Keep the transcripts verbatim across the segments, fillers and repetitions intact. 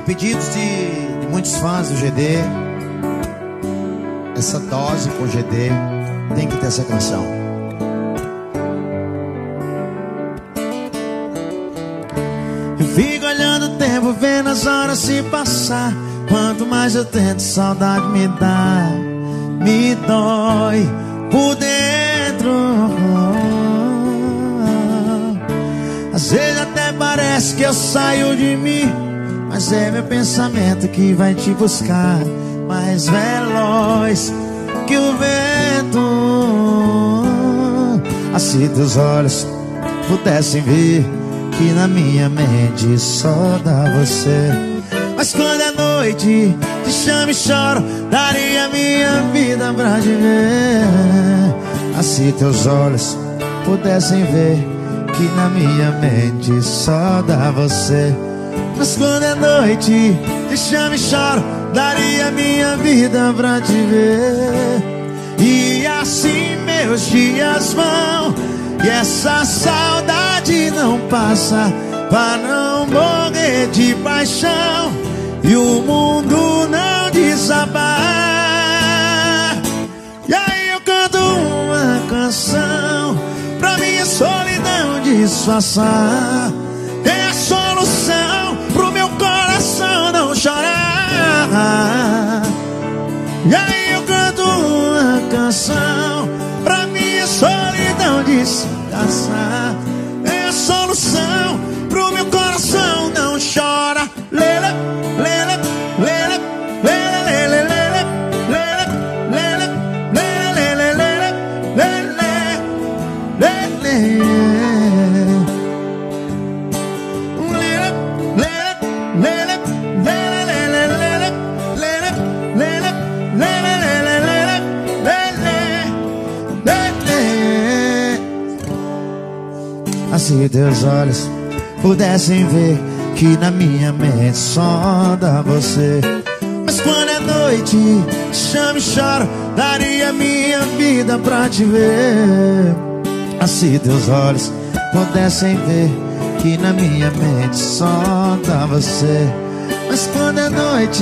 pedidos de, de muitos fãs do G D, essa dose com o G D, tem que ter essa canção. Eu fico olhando o tempo, vendo as horas se passar. Quanto mais eu tento, saudade me dá, me dói por dentro. Às vezes até parece que eu saio de mim, mas é meu pensamento que vai te buscar, mais veloz que o vento. Assim teus olhos pudessem ver que na minha mente só dá você. Mas quando é noite, te chamo e choro, daria minha vida pra te ver. Assim teus olhos pudessem ver que na minha mente só dá você. Mas quando é noite, te chamo e choro, daria minha vida pra te ver. E assim meus dias vão, e essa saudade não passa, pra não morrer de paixão e o mundo não desabar. E aí eu canto uma canção pra minha solidão disfarçar. É a solução pro meu coração não chorar. E aí eu canto uma canção pra minha solidão disfarçar. É a solução pro meu coração não chora. Lele, lele, lele, lele, lele, lele, lele, lele, lele, lele, se teus olhos pudessem ver que na minha mente só dá você. Mas quando é noite, chamo e choro, daria minha vida pra te ver. Assim teus olhos pudessem ver que na minha mente só dá você. Mas quando é noite,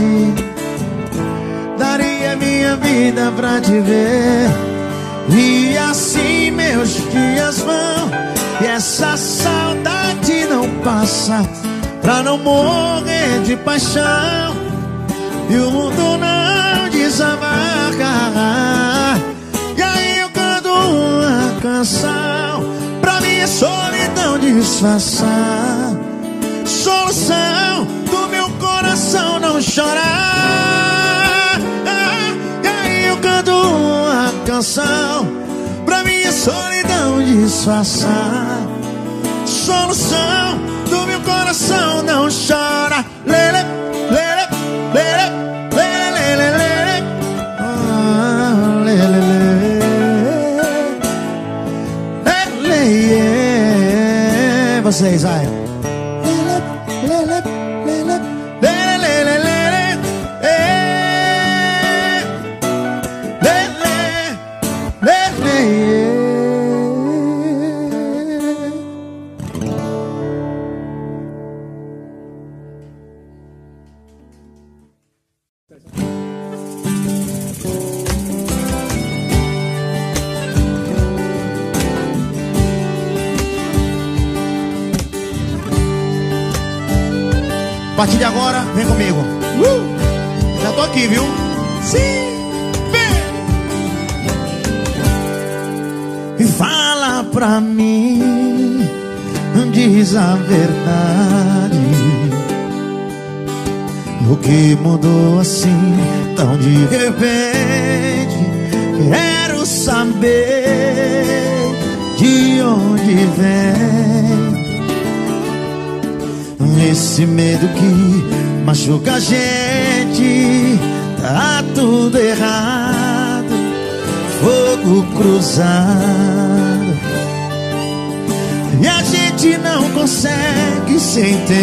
daria minha vida pra te ver. E assim meus dias vão, e essa saudade não passa, pra não morrer de paixão e o mundo não desabar. E aí eu canto uma canção pra minha solidão disfarçar. Solução do meu coração não chorar. E aí eu canto uma canção pra minha solidão disfarçar. Solução do meu coração não chora. Lele, lele, lele, lele, lele, lele, ah, lele, lele, lele. Vocês, ai. Lele, lele, lele, lele, lele, lele, lele, lele. A partir de agora, vem comigo. uh! Já tô aqui, viu? Sim, vem! E fala pra mim, diz a verdade, o que mudou assim tão de repente? Quero saber de onde vem esse medo que machuca a gente. Tá tudo errado, fogo cruzado, e a gente não consegue se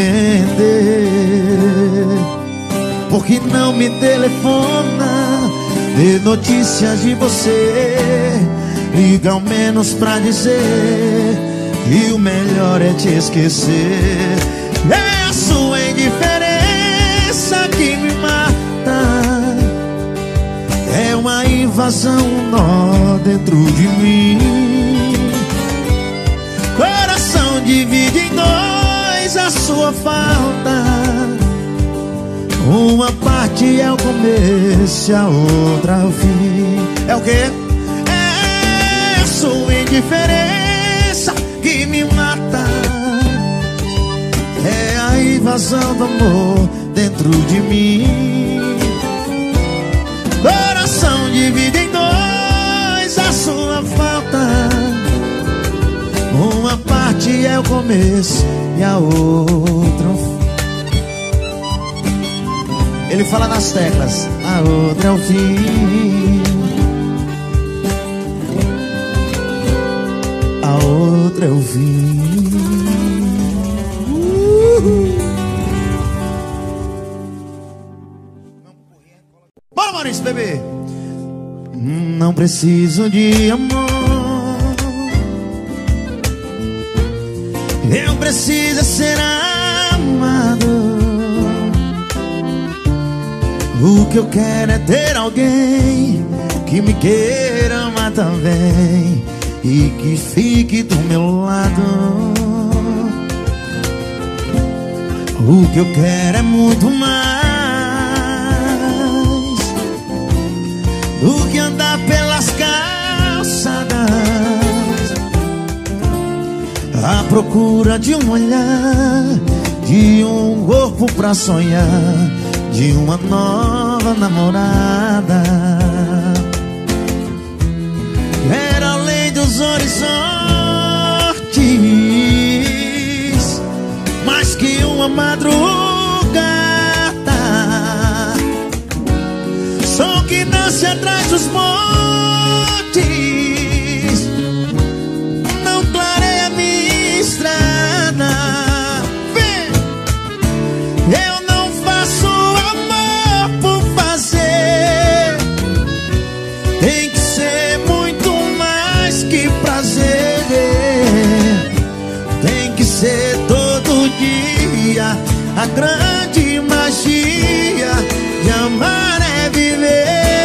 entender. Por que não me telefona, dê notícias de você? Liga ao menos pra dizer que o melhor é te esquecer. É a sua indiferença falta. Uma parte é o começo e a outra é o fim. É o quê? É sua indiferença que me mata. É a invasão do amor dentro de mim. Coração divide em dois a sua falta. Uma parte é o começo e a outra o fim. Ele fala nas teclas, a outra é o fim. A outra é o fim. Uhul. Bora, Maurício, bebê. Não preciso de amor. Eu preciso ser amado. O que eu quero é ter alguém que me queira amar também e que fique do meu lado. O que eu quero é muito mais do que andar pelas calçadas à procura de um olhar, de um corpo pra sonhar, de uma nova namorada. Quero além dos horizontes, mais que uma madrugada. Som que nasce atrás dos montes não clareia minha estrada. Vem! Eu não faço amor por fazer. Tem que ser muito mais que prazer. Tem que ser todo dia. A grande magia de amar é viver.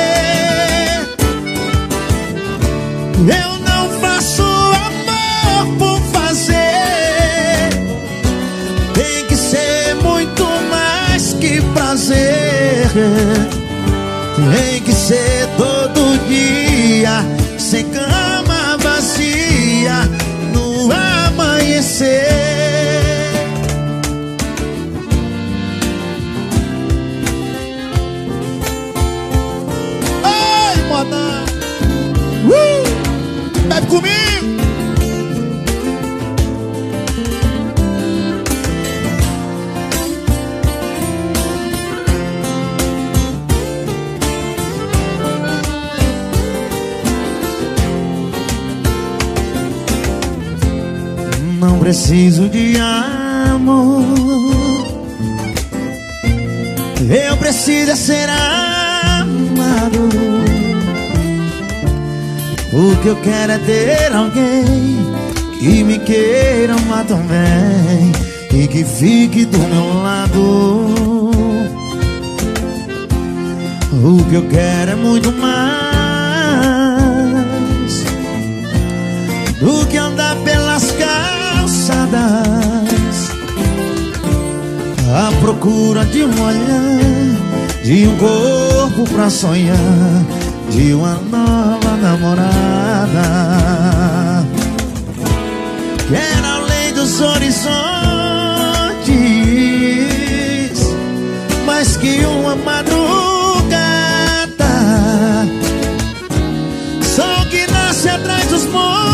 Eu não faço amor por fazer. Tem que ser muito mais que prazer. Tem que ser todo dia, sem cama vazia, no amanhecer. Ai, moda! Uh! Bebe comigo! Não preciso de amor. Eu preciso ser amado. O que eu quero é ter alguém que me queira amar também e que fique do meu lado. O que eu quero é muito mais do que andar pelas calçadas à procura de um olhar, de um corpo pra sonhar, de uma nova namorada. Quero além dos horizontes, mais que uma madrugada. Sol que nasce atrás dos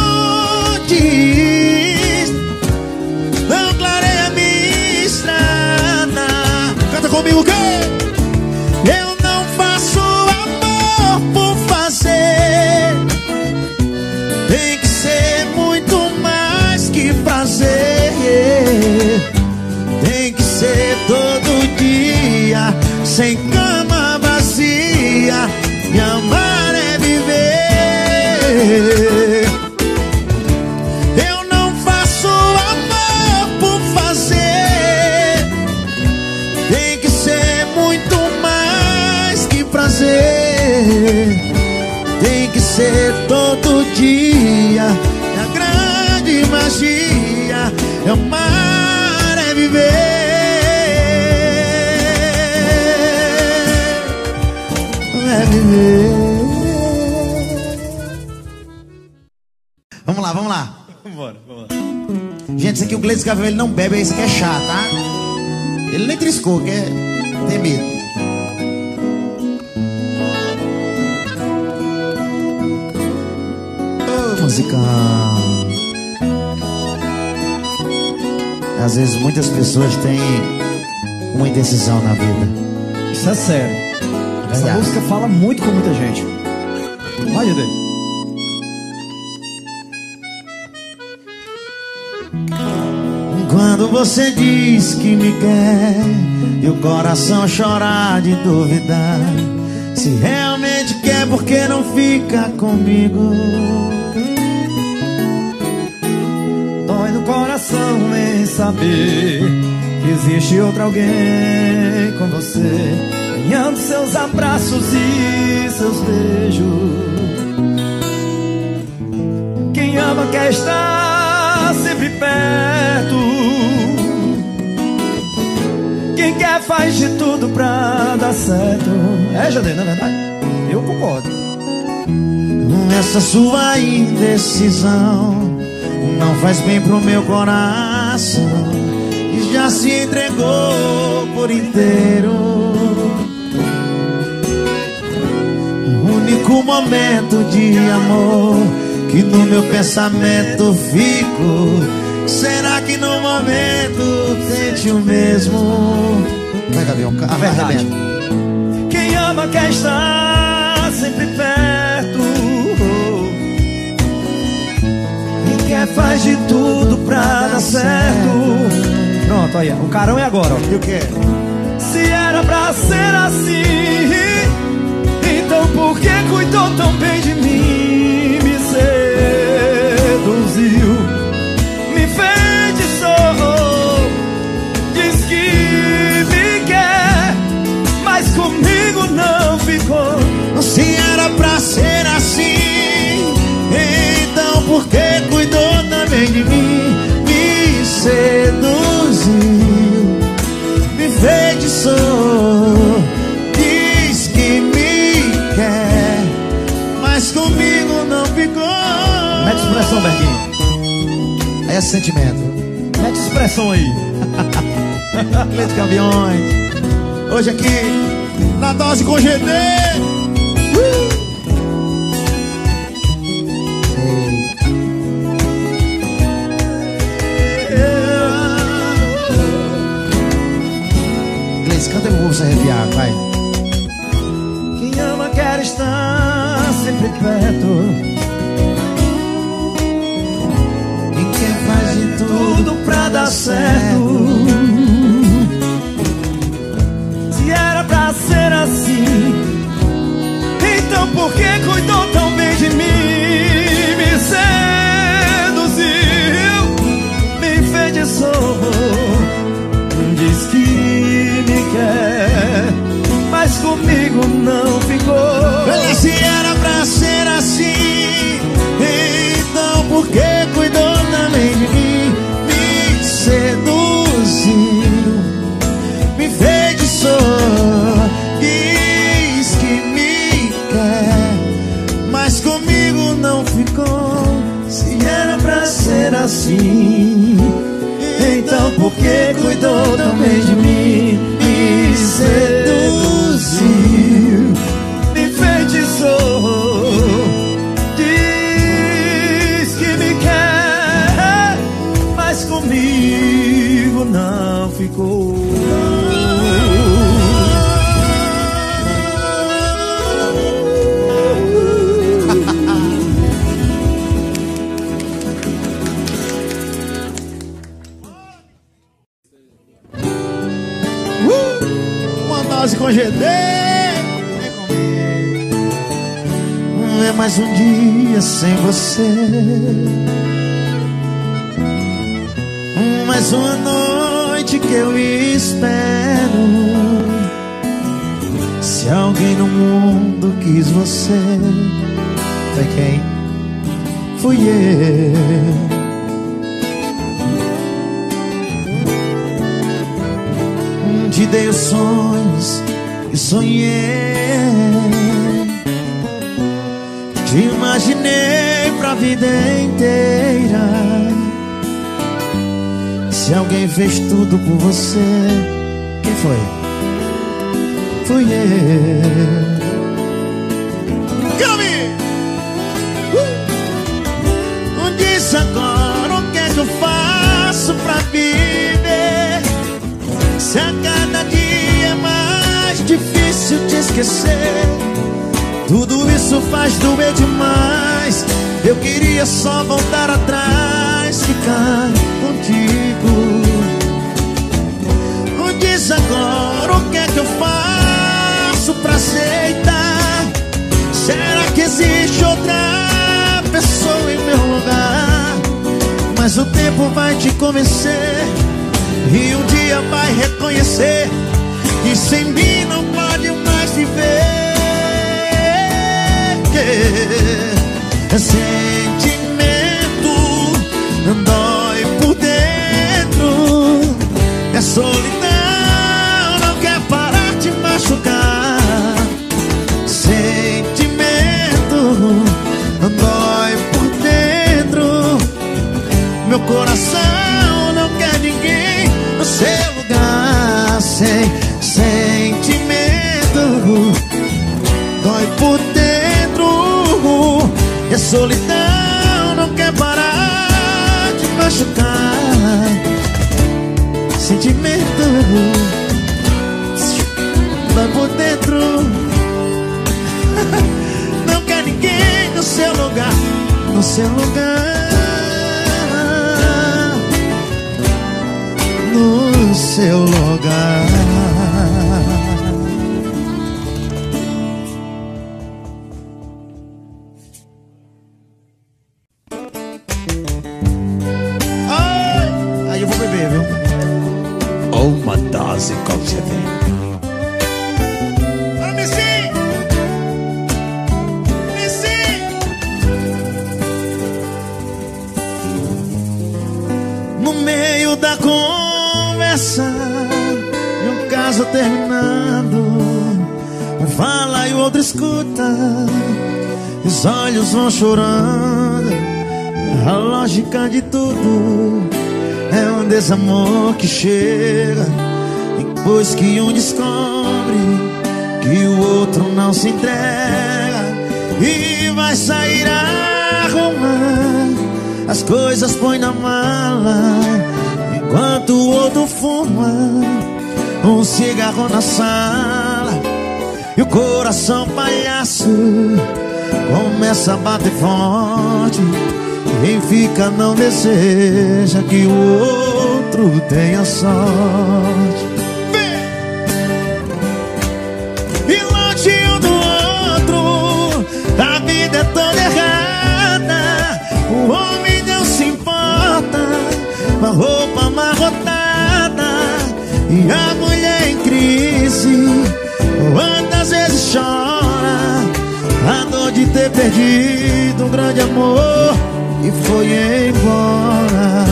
montes não clareia minha estrada. Canta comigo, que eu não faço amor por fazer. Tem que ser muito mais que prazer. Tem que ser todo dia, sem cama vazia, e amar é viver. Eu não faço amor por fazer. Tem que ser muito mais que prazer. Tem que ser todo dia. A grande magia é amar é viver. Vamos lá, vamos lá. Vambora, vamos lá. Gente, isso aqui o Gleice Gavião, ele não bebe, isso aqui é chá, tá? Ele nem triscou, quer ter medo. Ô, oh, musicão. Às vezes muitas pessoas têm uma indecisão na vida. Isso é sério. Essa Verdade. música fala muito com muita gente. Olha dele. Quando você diz que me quer e o coração chorar de duvidar, se realmente quer, por que não fica comigo? Dói no coração em saber que existe outro alguém com você, ganhando seus abraços e seus beijos. Quem ama quer estar sempre perto. Quem quer faz de tudo pra dar certo. É, Jadê, não é verdade? Eu concordo. Essa sua indecisão não faz bem pro meu coração, e já se entregou por inteiro. O único momento de amor que no meu pensamento fico, será que no momento sente o mesmo? Vai, Gavião, a verdade. Quem ama quer estar sempre perto. Quem quer faz de tudo pra dar certo. Pronto, aí, o carão é agora, ó. E o que? Se era pra ser assim, então por que cuidou tão bem de mim? Me seduziu, me feitiçou, diz que me quer, mas comigo não ficou. Se era pra ser assim, então por que cuidou também de mim? Me seduziu, me feitiçou, diz que me quer, mas comigo não ficou. Mete expressão, Berguinho. É sentimento. Mete expressão aí. Leite Gaviões. Hoje aqui, na dose com G D. Gleice, canta aí pra você arrepiar, vai. Quem ama quer estar sempre perto. Quem faz de Tudo pra dar certo. Se era pra ser assim, então por que cuidou tão bem de mim? Me seduziu, me enfeitiçou, diz que me quer, mas comigo não ficou. Olha, se era pra ser assim, então por que cuidou também de mim? Me seduziu, me feitiçou, diz que me quer, mas comigo não ficou. Se era pra ser assim, então por que cuidou também de mim? Me seduziu, me feitiçou, diz que me quer, mas comigo não ficou. Uma dose com G D. Vem comigo. É mais um dia sem você, mais uma noite que eu espero. Se alguém no mundo quis você, foi quem? Fui eu. Te dei os sonhos e sonhei te imaginei pra vida inteira. Se alguém fez tudo por você, quem foi? Fui eu. Uh! Diz agora o que é que eu faço pra viver, se a cada dia é mais difícil te esquecer. Tudo isso faz doer demais. Eu queria só voltar atrás, ficar contigo. Diz agora o que é que eu faço pra aceitar. Será que existe outra pessoa em meu lugar? Mas o tempo vai te convencer e um dia vai reconhecer que sem mim não pode mais viver. Sentimento dói por dentro, é solidão, não quer parar de machucar. Sentimento dói por dentro, meu coração não quer ninguém no seu lugar. Sem sentimento dói por dentro, e a solidão não quer parar de machucar. Sentimento dói por dentro, não quer ninguém no seu lugar, no seu lugar, no seu lugar. Uma dose com você vem. Vamos sim! Sim! No meio da conversa e um caso terminando, um fala e o outro escuta, os olhos vão chorando. A lógica de tudo é um desamor que chega depois que um descobre que o outro não se entrega e vai sair a arrumar as coisas, põe na mala, enquanto o outro fuma um cigarro na sala. E o coração palhaço começa a bater forte. Quem fica não deseja que o outro tenha sorte. E longe um do outro, a vida é toda errada. O homem não se importa com a roupa amarrotada, e a mulher em crise quantas vezes chora a dor de ter perdido um grande amor e foi embora.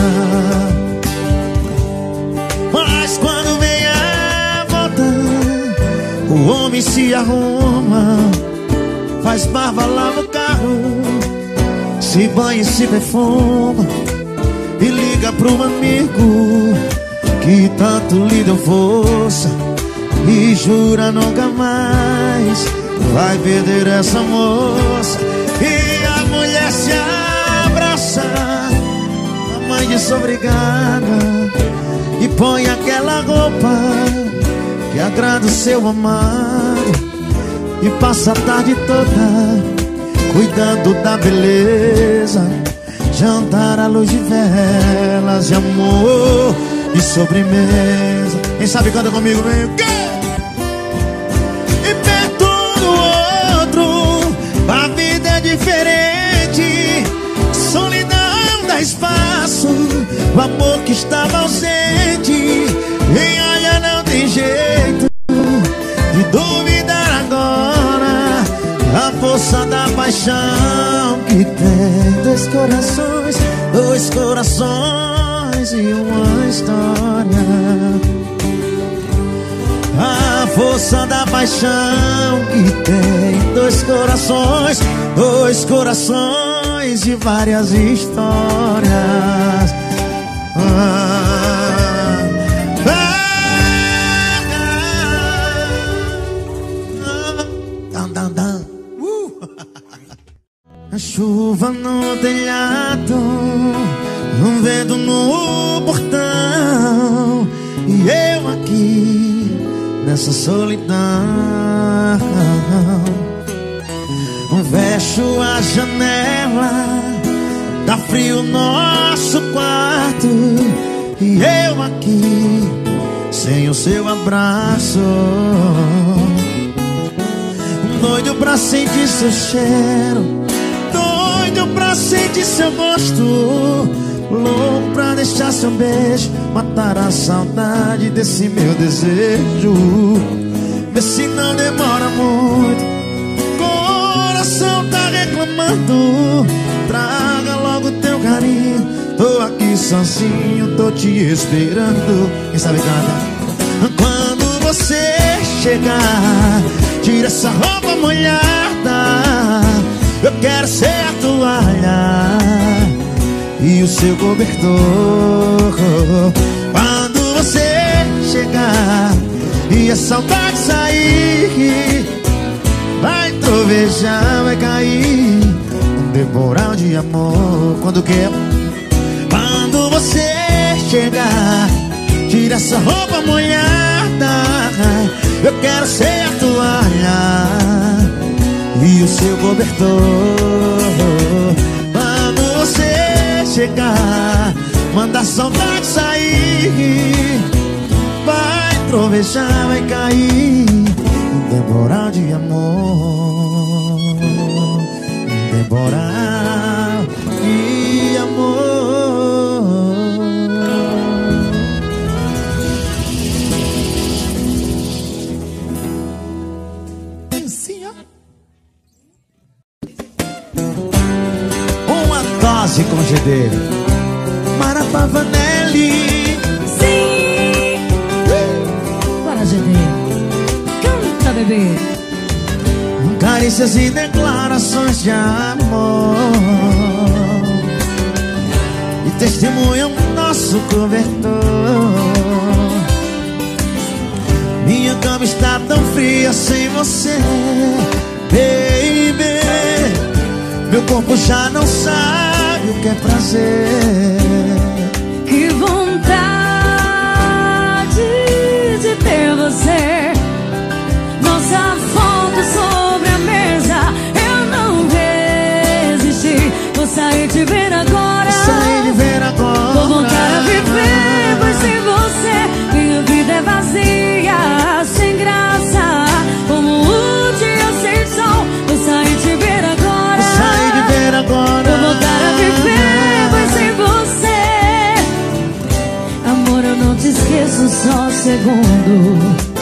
Mas quando vem a volta, o homem se arruma, faz barba, lava o carro, se banha e se perfuma, e liga pro amigo que tanto lhe deu força e jura nunca mais vai perder essa moça. E a mulher se abraça, a mãe desobrigada, e põe aquela roupa que agrada o seu amado, e passa a tarde toda cuidando da beleza, jantar à luz de velas, de amor e sobremesa. Quem sabe canta comigo, vem. E perto do outro, a vida é diferente. Solidão dá espaço, o amor que estava ausente. Quem olha não tem jeito de duvidar agora a força da paixão que tem dois corações, dois corações e uma história. A força da paixão que tem dois corações, dois corações e várias histórias. Ah, ah, ah, ah, ah, ah. Uh. A chuva no telhado, um vento no portão, e eu aqui nessa solidão. Fecho a janela, tá frio nosso quarto, e eu aqui sem o seu abraço, doido pra sentir seu cheiro, doido pra sentir seu gosto, louco pra deixar seu beijo matar a saudade desse meu desejo. Vê se não demora muito, coração tá reclamando, traga logo teu carinho, tô aqui sozinho, tô te esperando. Quem sabe canta? Quando você chegar, tira essa roupa molhada, eu quero ser a toalha e o seu cobertor. Quando você chegar e a saudade sair, vai trovejar, vai cair um temporal de amor. Quando que? Quando você chegar, tira essa roupa molhada, eu quero ser a toalha e o seu cobertor. Quando você chegar, manda a saudade sair, vai trovejar, vai cair um temporal de amor, um temporal de amor. Sim, ó. Uma dose com G D Mara Pavanelli. Sim, bora G D, canta bebê. Carícias e declarações de amor, e testemunham nosso cobertor. Minha cama está tão fria sem você, baby. Meu corpo já não sabe o que é prazer. Que vontade de ter você, nossa foto sobre a mesa. Eu não resisti, vou sair de ver agora. Vou sair de ver agora. Vou voltar a viver, pois sem você minha vida é vazia, sem graça, como o dia sem sol. Vou sair de ver agora. Vou sair de ver agora. Vou voltar a viver, pois sem você, amor, eu não te esqueço só um segundo.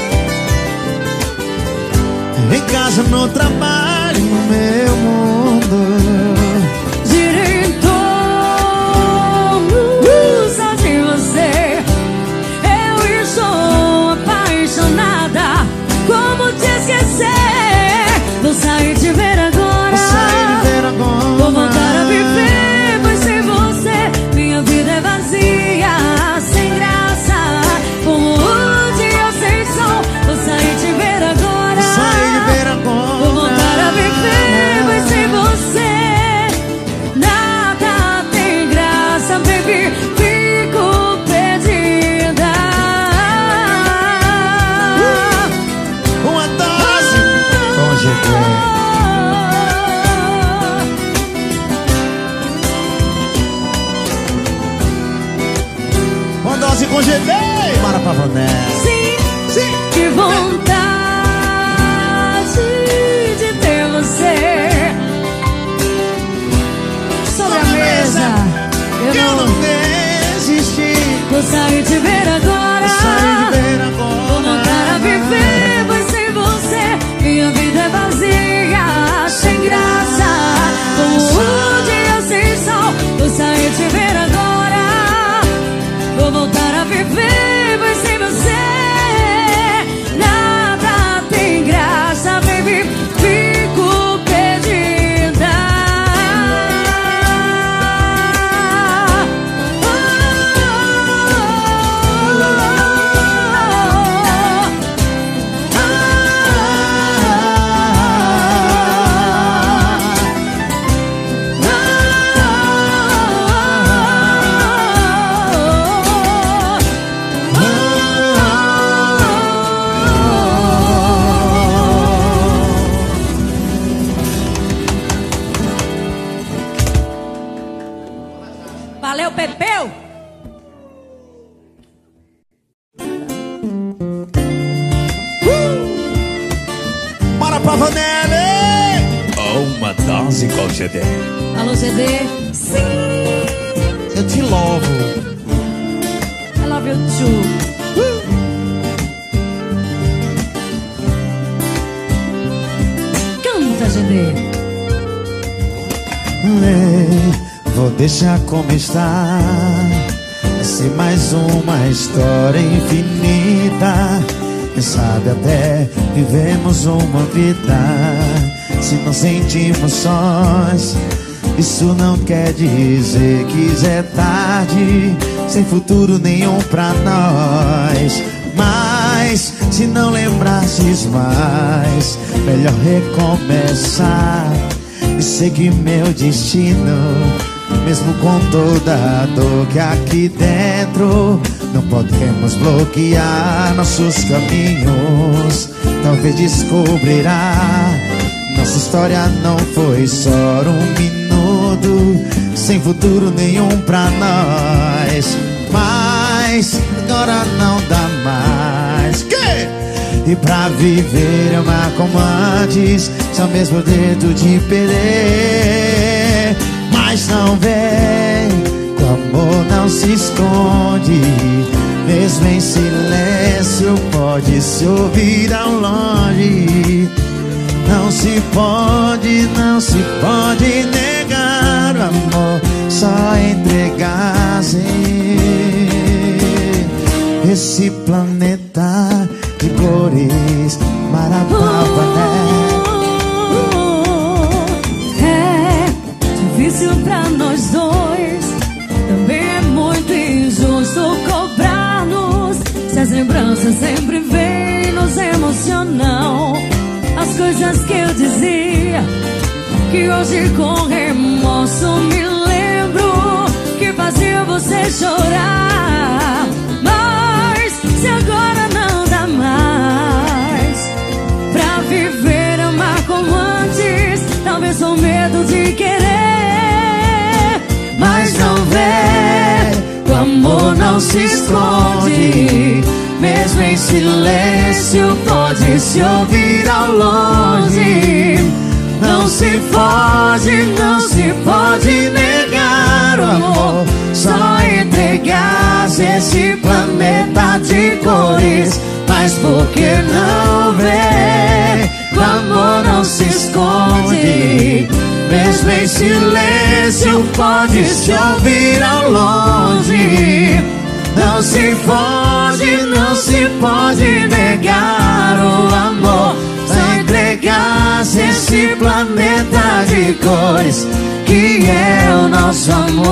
Em casa, no trabalho, no meu mundo, Gira em torno só de você. Eu estou apaixonada, como te esquecer? Vou sair de ver agora. vou sair de ver agora. Vou voltar a viver, pois sem você minha vida é vazia, sem graça, como o dia sem sol. Vou sair de ver agora. Vou sair de ver agora. Vou voltar a viver, pois sem você nada tem graça, baby. Fico perdida. Uma dose com G D. Uma dose com G D, Mara Pavanelli. Sim, Sim. que vontade de ter você sobre a mesa. Eu Eu não não desisti. vou sair de ver agora. Vou sair de ver agora. Vou voltar a viver, pois sem você minha vida é vazia, sem graça, como o dia sem sol. Vou sair de ver agora. Vou voltar a viver, pois sem você Bora pra Vanelli! Uma dose com o G D. Alô, G D? Sim! Eu te louvo. I love you too. Uh. Canta, G D. Vou deixar como está. Vai ser mais uma história infinita. Quem sabe até vivemos uma vida. Se não sentimos sós, isso não quer dizer que já é tarde. Sem futuro nenhum pra nós. Mas se não lembrasses mais, melhor recomeçar. E sei que meu destino, mesmo com toda a dor que aqui dentro, não podemos bloquear nossos caminhos. Talvez descobrirá, nossa história não foi só um minuto, sem futuro nenhum pra nós. Mas agora não dá mais. Que? E pra viver amar como antes, só mesmo dedo de perder. Mas não vem, o amor não se esconde. Mesmo em silêncio pode se ouvir ao longe. Não se pode, não se pode negar o amor, só entregar-se. Esse planeta de cores, Marapapa, né? É difícil pra nós dois, também é muito injusto cobrar-nos. Se as lembranças sempre vêm nos emocionam. As coisas que eu dizia, que hoje com remorso me lembro, que fazia você chorar. Mas se agora não dá mais pra viver, amar como antes, talvez com medo de querer. Mas não vê, o amor não se esconde. Mesmo em silêncio pode se ouvir ao longe. Não se pode, não se pode negar o amor, só entregar-se esse planeta de cores. Mas por que não vê, o amor não se esconde. Mesmo em silêncio pode se ouvir ao longe. Não se pode, não se pode negar o amor, só entregar-se esse planeta de cores, que é o nosso amor.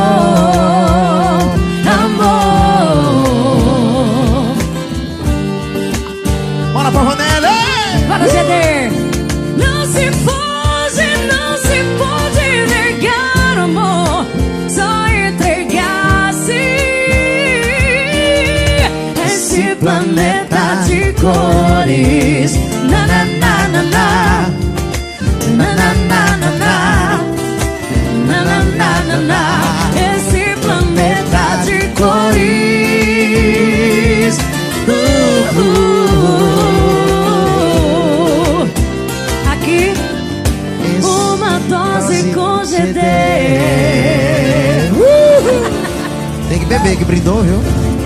Amor. Bora pra Vanelli! Para G D! Não se pode, não se pode negar o amor, só entregar-se esse planeta de cores. Na na na na na, na na na na na, na na na na na. Esse planeta de cores. Uh, uh, uh. Aqui uma dose com G D. Uh, tem que beber, que brindou, viu?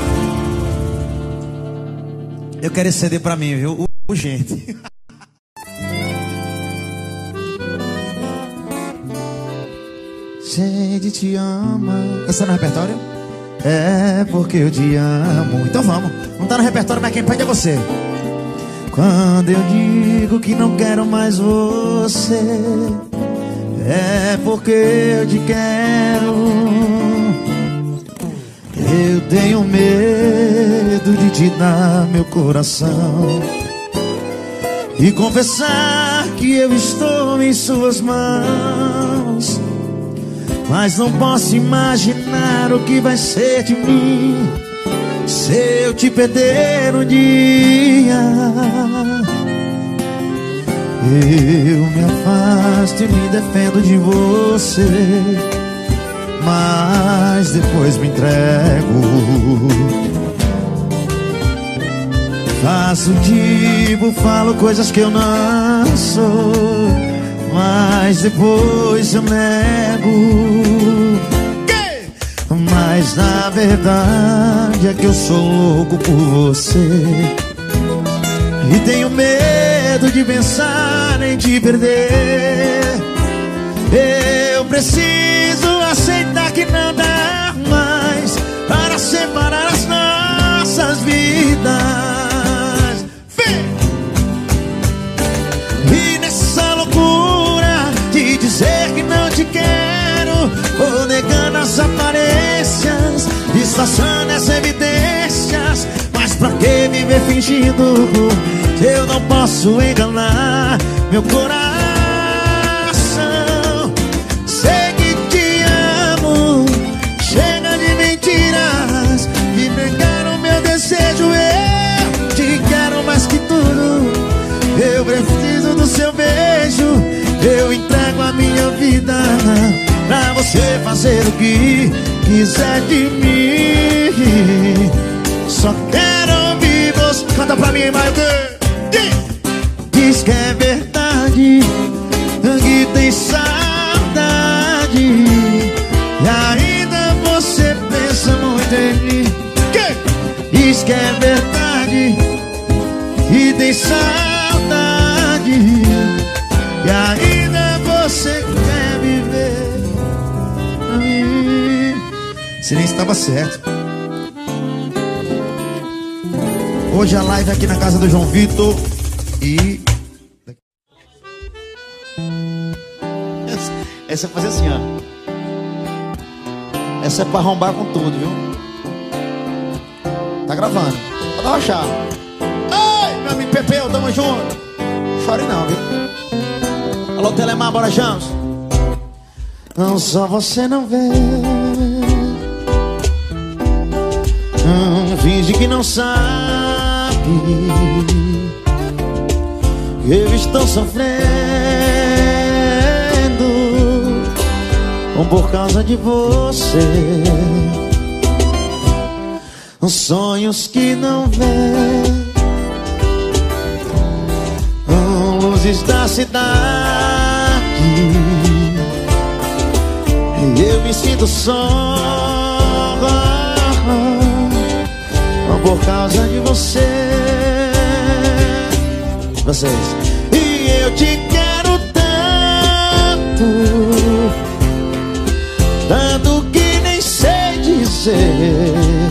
Eu quero esse C D pra mim, viu? Urgente. Gente, te ama. Esse tá no repertório? É porque eu te amo. Então vamos. Não tá no repertório, mas quem pede é você. Quando eu digo que não quero mais você, é porque eu te quero. Eu tenho medo de te dar meu coração e confessar que eu estou em suas mãos. Mas não posso imaginar o que vai ser de mim se eu te perder um dia. Eu me afasto e me defendo de você, mas depois me entrego. Faço tipo, falo coisas que eu não sou, mas depois eu nego. Mas na verdade é que eu sou louco por você e tenho medo de pensar em te perder. Eu preciso aceitar que não dá mais para separar as nossas vidas. E nessa loucura de dizer que não te quero, vou negando as aparências, disfarçando as evidências. Mas pra que viver fingindo se eu não posso enganar meu coração? Sei que te amo, chega de mentiras, me negaram meu desejo. Eu te quero mais que tudo, eu preciso do seu beijo. Eu entrego a minha vida pra você fazer o que quiser de mim. Só quero ouvir você. Canta pra mim, Maio. Diz que é verdade, que tem saudade, e ainda você pensa muito em mim. Diz que é verdade, que tem saudade, e ainda você quer viver pra mim. Silêncio estava certo. Hoje a live é aqui na casa do João Vitor. E essa, essa é fazer assim, ó. Essa é pra arrombar com tudo, viu? Tá gravando. Pode relaxar. Ai, meu amigo Pepeu, tamo junto. Chore não, viu? Alô, Telemar, bora, Jans. Não, só você não vê. Não finge que não sabe. Eu estou sofrendo por causa de você. Sonhos que não vê, luzes da cidade. Eu me sinto só por causa de você. Vocês. E eu te quero tanto, tanto que nem sei dizer.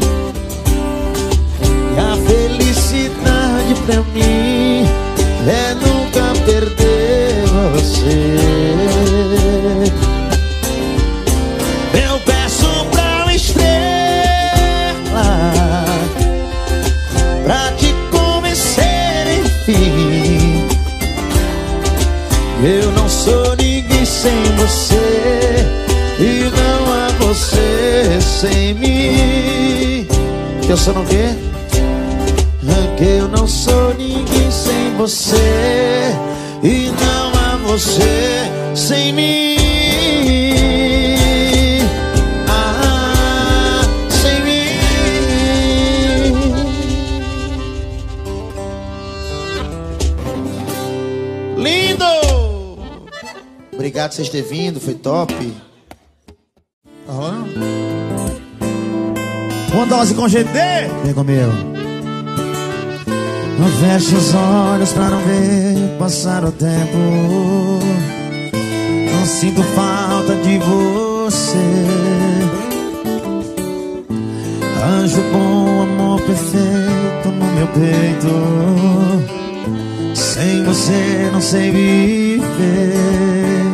E a felicidade pra mim é nunca perder você. Eu peço pra uma estrela pra te convencer, enfim. Eu não sou ninguém sem você, e não há você sem mim. Que eu sou não quê? Que eu não sou ninguém sem você, e não há você sem mim. Ah, sem mim. Lindo! Obrigado por vocês terem vindo, foi top. Tá rolando? Uma dose com G D. Vem comigo. Não feche os olhos pra não ver passar o tempo. Não sinto falta de você. Anjo bom, amor perfeito no meu peito. Sem você não sei viver.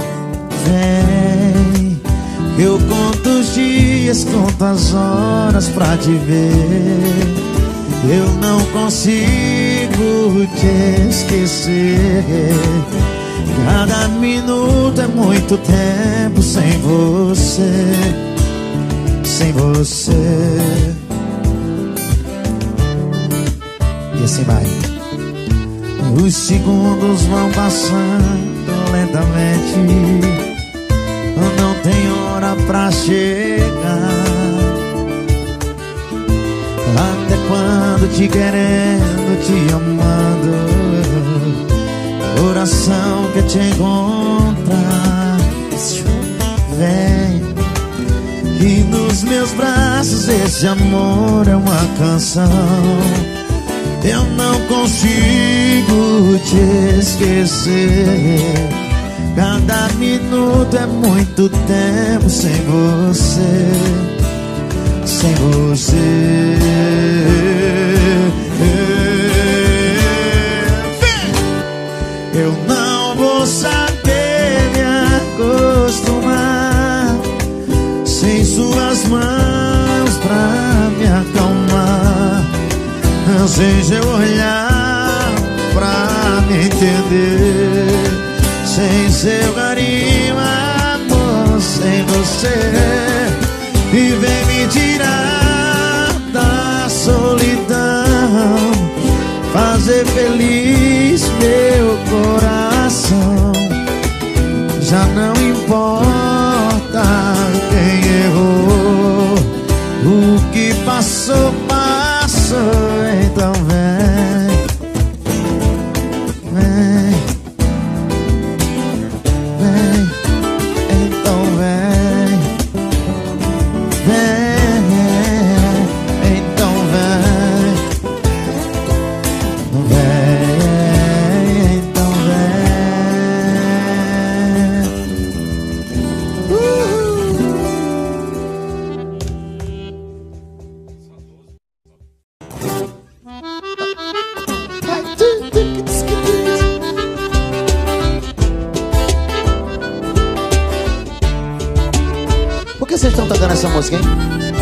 Vem, eu conto os dias, conto as horas pra te ver. Eu não consigo te esquecer. Cada minuto é muito tempo sem você, sem você. E assim vai. Os segundos vão passando lentamente. Não tem hora pra chegar. Até quando chorando, te querendo, te amando. Coração quer te encontrar. Vem. E nos meus braços esse amor é uma canção. Eu não consigo te esquecer. Cada minuto é muito tempo sem você. Sem você. Eu não vou saber me acostumar sem suas mãos pra me acalmar, sem seu olhar pra me entender, sem seu carinho, amor, sem você. E vem me tirar da solidão, fazer feliz meu coração. Já não importa quem errou, o que passou, passou. Então vem, vem, vem, então vem, vem, então vem, vem, então vem. Por que vocês estão tocando essa música, hein?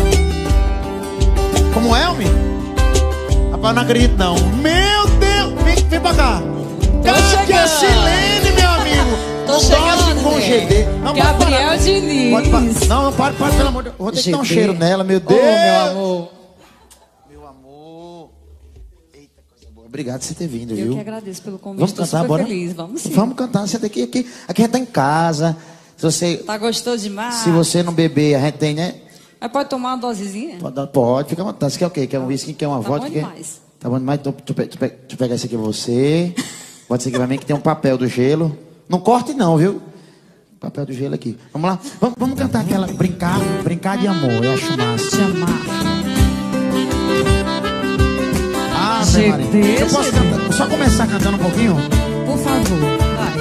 Como é, homem? Rapaz, não acredito não. Meu Deus! Vem, vem pra cá. Cadê a Silene, meu amigo? Tô chegando, com G D. Não, Gabriel pode Diniz. Pode parar. Não, não, para, para, pelo amor de Deus. Vou ter que dar um cheiro nela, meu Deus. Oh, meu amor. Meu amor. Eita, coisa boa. Obrigado por você ter vindo, Eu viu? que agradeço pelo convite. Vamos Tô cantar, super bora? feliz. Vamos sim. Vamos cantar. Você aqui, aqui, aqui a gente tá em casa. Se você, Tá gostoso demais? se você não beber, a gente tem, né? Mas pode tomar uma dosezinha? Pode, pode, fica à vontade. Você quer o quê? Quer um whisky? Quer uma Tá vodka? bom Quer? demais. Tá bom demais. Então, tu, tu, tu, tu pegar esse aqui pra você. Pode ser aqui pra mim que tem um papel do gelo. Não corte não, viu? Papel do gelo aqui. Vamos lá? Vamos, vamos cantar aquela brincar, brincar de amor. Eu acho massa. Te amar. Ah, G Maria. D, Eu posso G D. cantar, só começar cantando um pouquinho? Por favor, vai.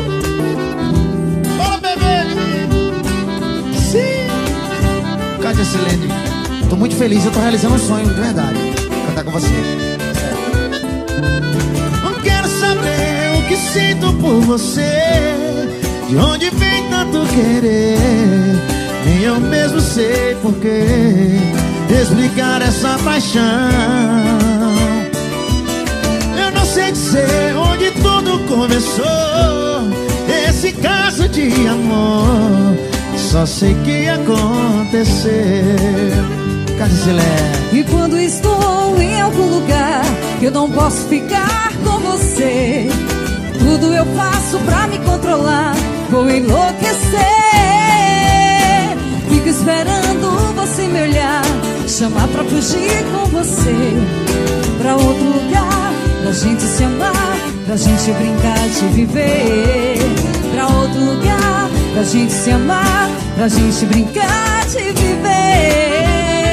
Bora, bebê! Sim! Cadê a Silene? Tô muito feliz, eu tô realizando um sonho, de verdade. Cantar com você. Não quero saber o que sinto por você, de onde vem tanto querer. Nem eu mesmo sei porquê explicar essa paixão. Eu não sei dizer onde tudo começou, esse caso de amor. Só sei que aconteceu. Cadê Silene? E quando estou em algum lugar que eu não posso ficar com você, tudo eu faço pra me controlar, vou enlouquecer. Fico esperando você me olhar, chamar pra fugir com você pra outro lugar, pra gente se amar, pra gente brincar de viver. Pra outro lugar, pra gente se amar, pra gente brincar de viver.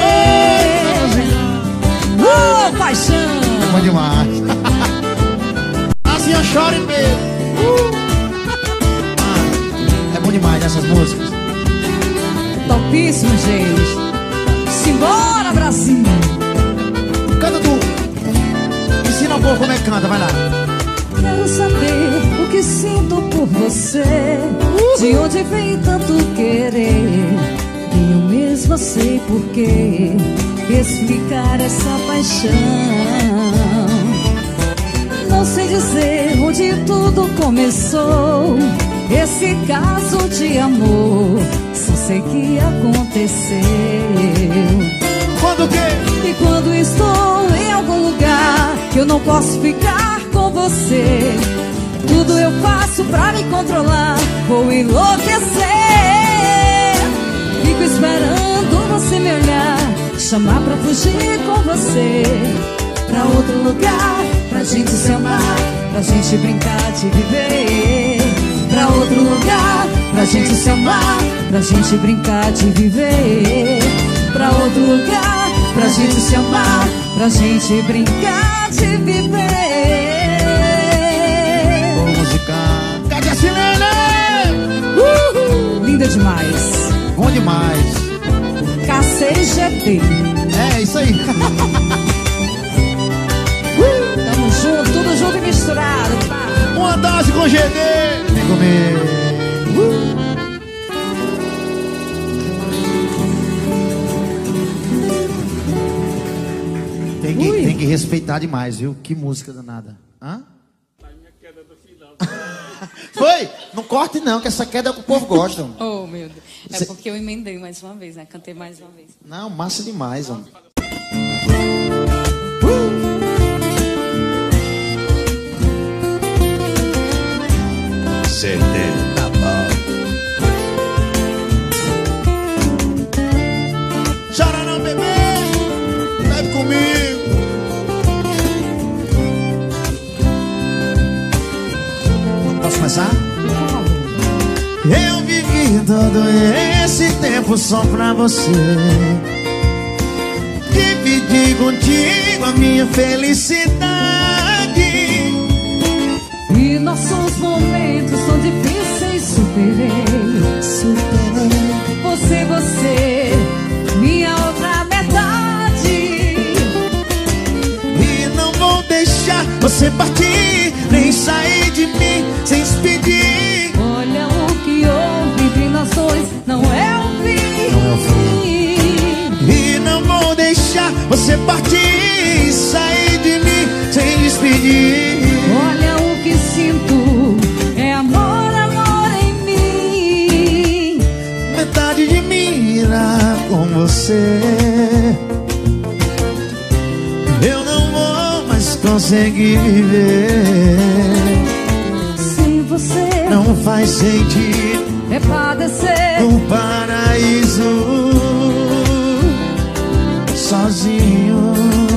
Oh, paixão! É bom demais. Assim eu choro e beijo. Uh. Ah, é bom demais essas músicas. Topíssimo, gente. Simbora, Brasil! Canta tu. Ensina um pouco como é que canta, vai lá. Quero saber o que sinto por você, de onde vem tanto querer. Nem eu mesma sei porquê explicar essa paixão. Não sei dizer onde tudo começou, esse caso de amor. Só sei que aconteceu. Quando o quê? E quando estou em algum lugar que eu não posso ficar com você, tudo eu faço pra me controlar, vou enlouquecer. Fico esperando você me olhar, chamar pra fugir com você pra outro lugar, pra gente se amar, pra gente brincar de viver. Pra outro lugar, pra gente se amar, pra gente brincar de viver. Pra outro lugar, pra gente se amar, pra gente brincar de viver. Boa música. Cadê a Silene? Uhul. Linda demais. Bom demais. K C G T. É, isso aí. Tamo junto, tudo junto e misturado, pá. Uma dose com G D. Vem comer. Uh. Tem que, tem que respeitar demais, viu? Que música danada. Hã? A minha queda do final. Foi? Não corte não, que essa queda é o que o povo gosta. Oh, meu Deus. É Cê... porque eu emendei mais uma vez, né? Cantei mais uma vez. Não, massa demais, homem. setenta pau. Chora não, bebê. Bebe comigo. Posso começar? Eu vivi todo esse tempo só pra você. Dividi contigo a minha felicidade. E nossos momentos são difíceis, superei, superei. Você, você, minha outra metade. E não vou deixar você partir, nem sair de mim sem se despedir. Olha o que houve entre nós dois, não é o fim. Não é o fim. E não vou deixar você partir, sair de mim sem despedir. Olha o que sinto, é amor, amor em mim. Metade de mim irá com você. Eu não vou mais conseguir viver. Sem você não faz sentido é padecer um paraíso sozinho.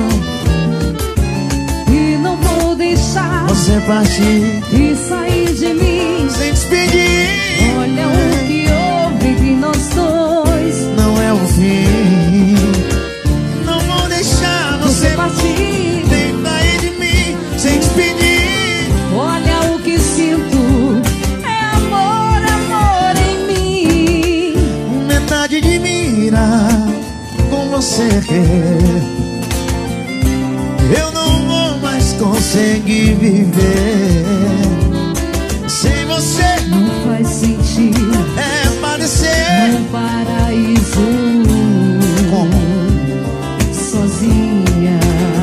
E não vou deixar você partir e sair de mim sem despedir. Olha o que houve entre nós dois, não é o fim. Não vou deixar você, você partir, nem sair de mim sem despedir. Olha o que sinto, é amor, amor em mim. Metade de mim irá com você. Eu não vou mais conseguir viver sem você. Não faz sentido é padecer num paraíso como? Sozinha.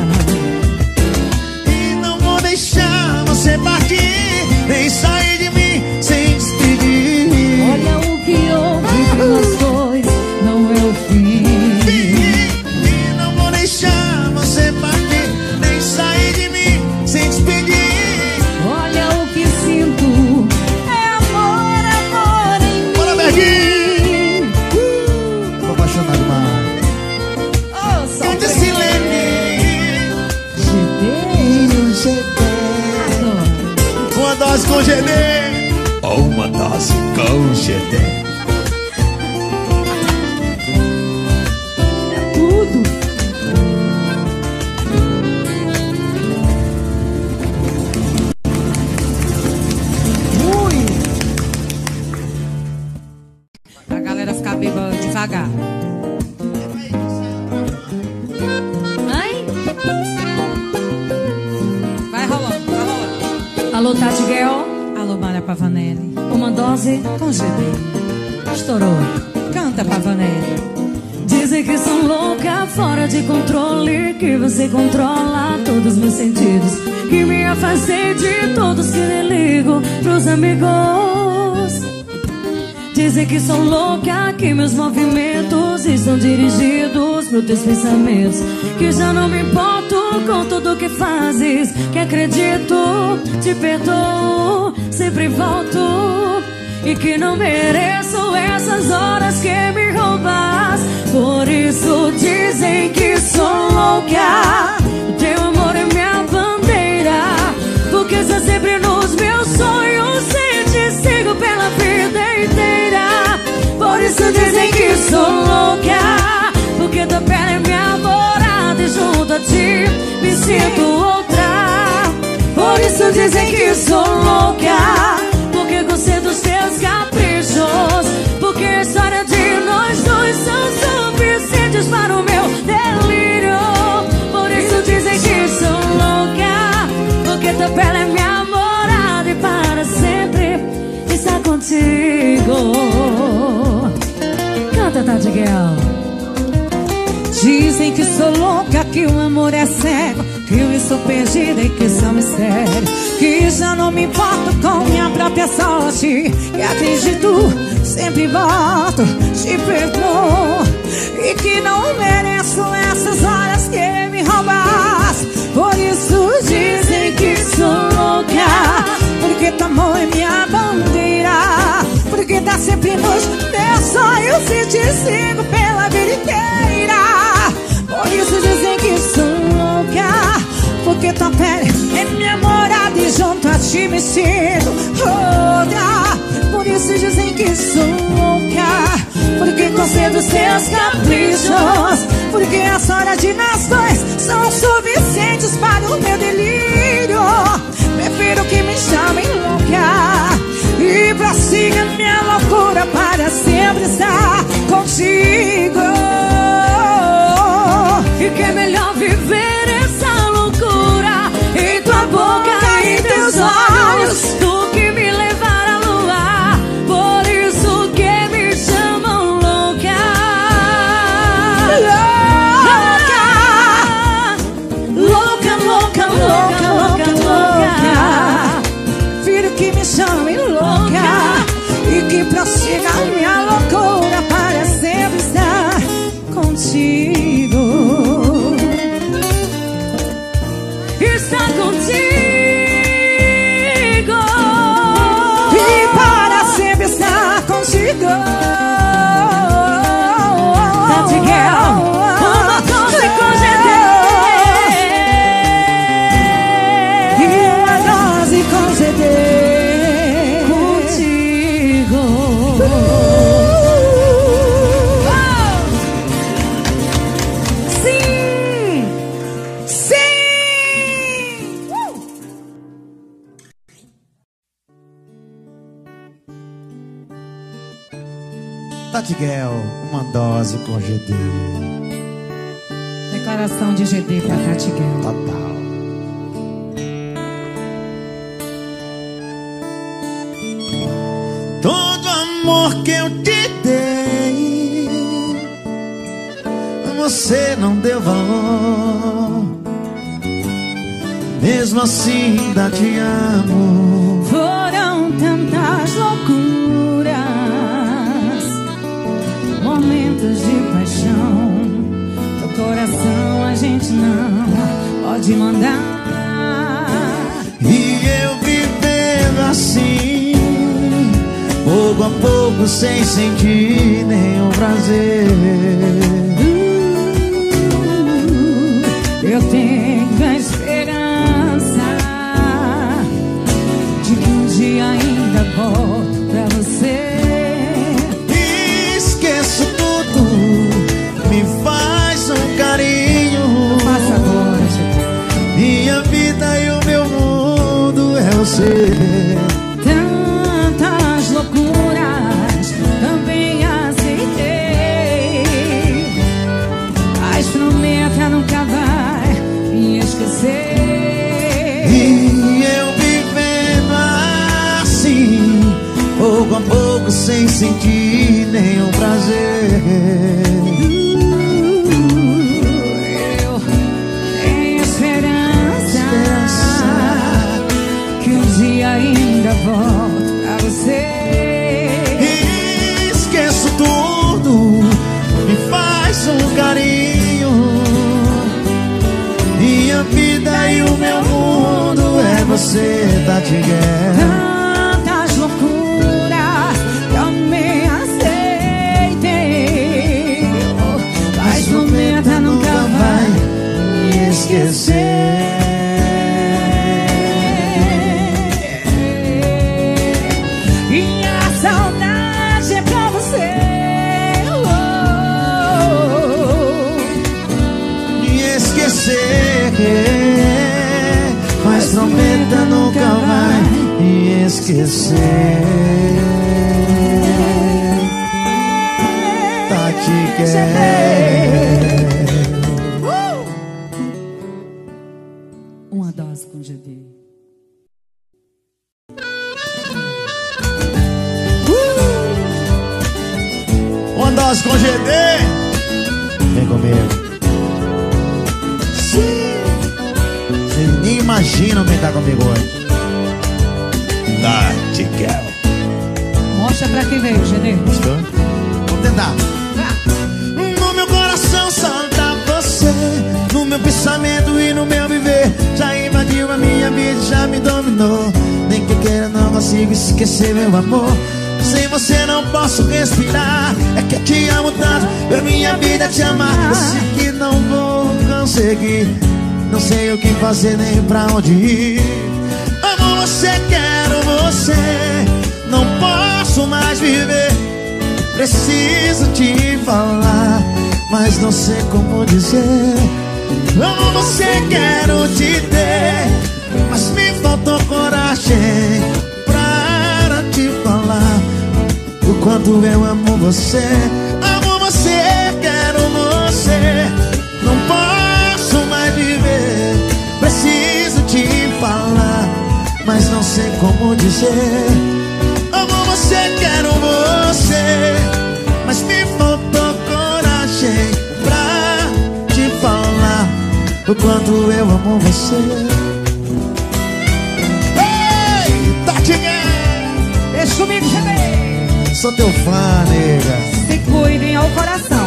E não vou deixar você partir, nem sair de mim sem despedir. Olha o que houve entre nós dois, não é o fim. E não vou deixar você partir, nem sair de mim sem despedir. Olha o que sinto, é amor, amor em mim. Bora, Berguinho! Uh, tô apaixonado demais. Oh, eu disse Silene. G D. Uma dose com G D. Uma dose com G D. Tudo. Ui. Pra galera ficar bêbada devagar. Ai? Vai rolando, vai rolando. Alô, Tati Guel. Alô, Maria Pavanelli. Uma dose com G D. Estourou. Canta, Pavanelli. Dizem que sou louca, fora de controle, que você controla todos os meus sentidos, que me afastei de todos que nem ligo pros amigos. Dizem que sou louca, que meus movimentos estão dirigidos pros teus pensamentos, que já não me importo com tudo que fazes, que acredito, te perdoo, sempre volto, e que não mereço essas horas que me roubas. Por isso dizem que sou louca. O teu amor é minha bandeira, porque está sempre nos meus sonhos e te sigo pela vida inteira. Por isso dizem que sou louca, porque tua pele é minha morada e junto a ti me sinto outra. Por isso dizem que sou louca, porque gostei dos teus caprichos, porque a história de nós dois são suficientes para o meu delírio. Por isso dizem que sou louca, porque tua pele é minha morada e para sempre está contigo. Canta, Tati Girl. Dizem que sou louca, que o amor é cego, que eu estou perdida e que isso é um mistério, que já não me importo com minha própria sorte, que acredito, sempre volto, te perdoo, e que não mereço essas horas que me roubas. Por isso dizem que sou louca, porque teu amor é minha bandeira, porque tá sempre nos meus sonhos e te sigo pela vida inteira. Por isso dizem que sou louca, porque tua pele é minha morada e junto a ti me sinto outra. Por isso dizem que sou louca, porque gostei dos teus caprichos, porque a história de nós dois são suficientes para o meu delírio. Prefiro que me chamem louca e prossiga minha loucura para sempre estar contigo. E que é melhor viver essa loucura em tua boca e em teus olhos do que me levar à lua. Por isso que me chamam louca. Louca, louca, louca, louca, louca. Prefiro que me chamem louca e que prossiga minha loucura para sempre estar contigo. Está contigo e para sempre estar contigo. Tati Girl, uma dose com G D, e uma dose com G D contigo. Sim, sim. Tati Girl, uma dose com G D. Declaração de G D pra Tati Girl. Total. Todo amor que eu te dei, você não deu valor. Mesmo assim ainda te amo. Foram tantas loucuras, momentos de paixão. Teu coração a gente não pode mandar. E eu vivendo assim, pouco a pouco, sem sentir nenhum prazer. uh, Eu tenho a esperança de que um dia ainda volto pra você. Esqueço tudo, me faz um carinho. Faça agora, gente. Minha vida e o meu mundo é você. Tantas loucuras também aceitei, mas prometa nunca vai me esquecer. E eu vivendo assim, pouco a pouco, sem sentir nenhum prazer. Eu tenho esperança, esperança que um dia ainda volto pra você. Esqueço tudo, me faz um carinho. Minha vida e o meu mundo é você, Tati Girl. Tantas loucuras também aceitei, prometa nunca vai me esquecer. Tati quer uma dose com G D. Uma dose com G D. Vem comigo. Vocês nem imaginam quem tá comigo hoje. Tati quer. Mostra pra quem veio, G D. Gostou? Vamos tentar. No meu coração só tá você. No meu pensamento e no meu viver. Já invadiu a minha vida, já me dominou. Nem que eu queira não consigo esquecer, meu amor. Sem você não posso respirar. É que eu te amo tanto, pra minha vida te amar. Eu sei que não vou conseguir. Não sei o que fazer nem pra onde ir. Amo você, quero você. Não posso mais viver. Preciso te falar, mas não sei como dizer. Amo você, quero te ter, mas me faltou coragem pra te falar o quanto eu amo você. Amo você, quero você. Não posso mais viver. Preciso te falar, mas não sei como dizer. Amo você, quero você, mas me faltou coragem pra te falar o quanto eu amo você. Ei, Tati! Deixa comigo, G D. Sou teu fã, nega. Se cuidem ao coração.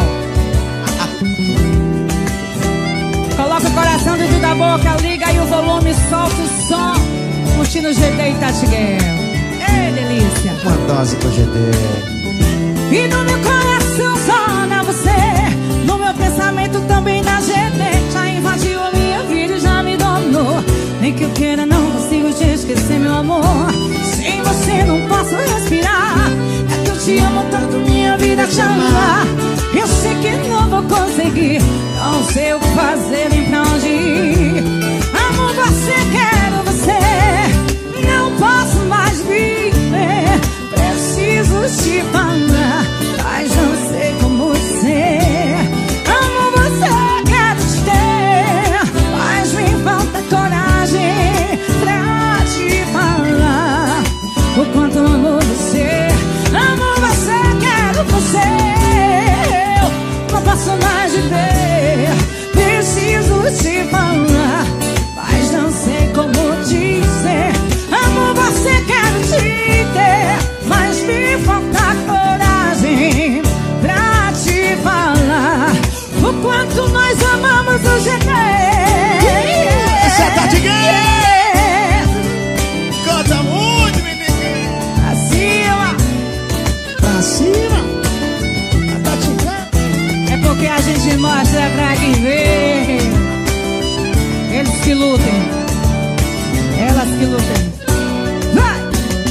Coloca o coração dentro da boca, liga aí o volume, solta o som. Curtindo G D e Tati Guerra. Ei, delícia. Uma dose com G D. E no meu coração só na você. No meu pensamento também na G D. Já invadiu a minha vida e já me dominou. Nem que eu queira não consigo te esquecer, meu amor. Sem você não posso respirar. É que eu te amo tanto, minha vida te amar. Eu sei que não vou conseguir. Não sei o que fazer nem pra onde ir. Amo você, quero você. Não posso mais viver. Preciso te falar, mas não sei como dizer. Amo você, quero te ter, mas me falta coragem pra te falar o quanto amo você. Amo você, quero você. Eu não posso mais viver. Preciso te falar, mas não sei como dizer. Amo você, quero te ter, mas me falta coragem pra te falar o quanto nós amamos o G D. Essa é a Tati Guerra. Canta muito, menino. Pra cima. Pra cima. A Tati Guerra. É porque a gente mostra pra quem vê. Eles que lutem, elas que lutem. Vai!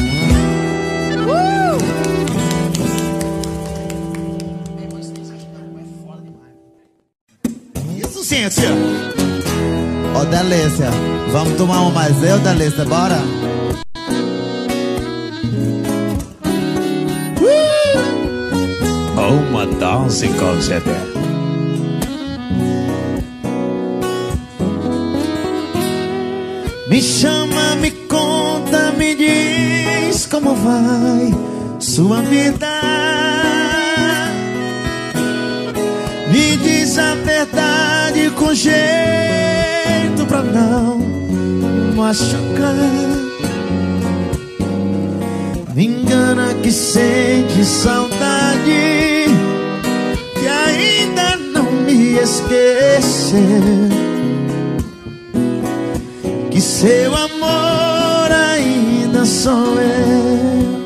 Uh! Isso sim, tia. Ô, Delícia, vamos tomar uma mais eu, Delícia, bora? Uh! Uma dose com G D. Me chama, me conta, me diz como vai sua vida. Me diz a verdade com jeito pra não machucar. Me engana que sente saudade, que ainda não me esqueceu. Que seu amor ainda sou eu.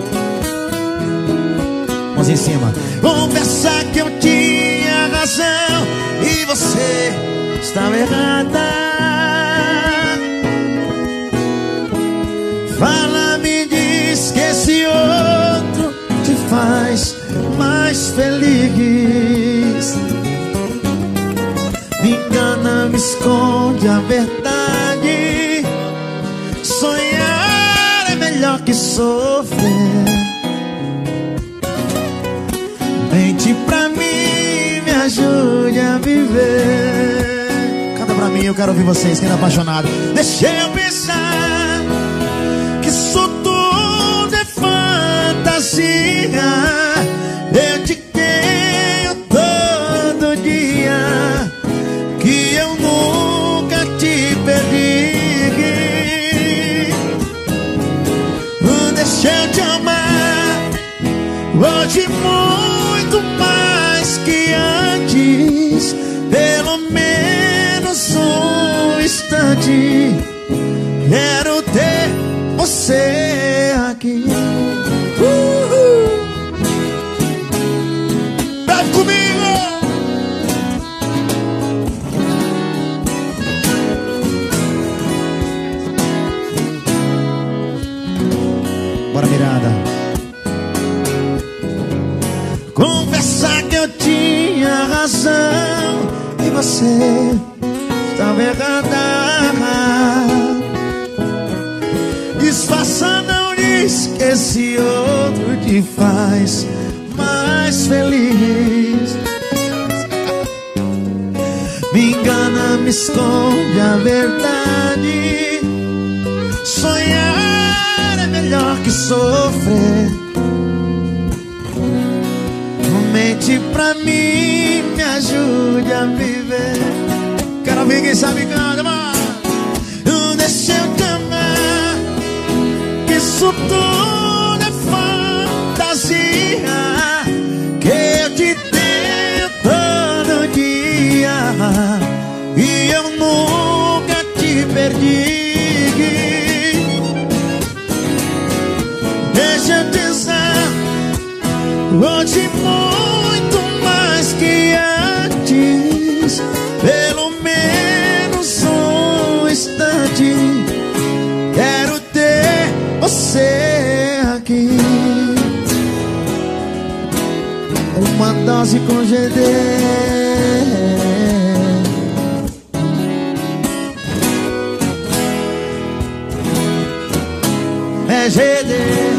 Mãos em cima. Confessar que eu tinha razão e você estava errada. Fala, me diz que esse outro te faz mais feliz. Me engana, me esconde a verdade, melhor que sofrer. Mente pra mim, me ajude a viver. Canta pra mim, eu quero ouvir vocês, quem é apaixonado. Deixa eu pensar que isso tudo é fantasia. Eu te tenho todo dia, que eu nunca te perdi. Deixa eu te amar hoje muito mais que antes, pelo menos um instante. Quero ter você aqui. Uhul. Vem comigo. Bora, Miranda. Confessar que eu tinha razão e você estava errada. Disfarça, não diz que esse outro te faz mais feliz. Me engana, me esconde a verdade. Sonhar é melhor que sofrer. Mente pra mim, me ajude a viver. Quero ouvir quem sabe cantar, mano. Deixa eu te amar, que isso tudo é fantasia, que eu te tenho todo dia, e eu nunca te perdi. Deixa eu te dizer, hoje muito mais que antes, pelo menos um instante. Quero ter você aqui. Uma dose com G D. É G D.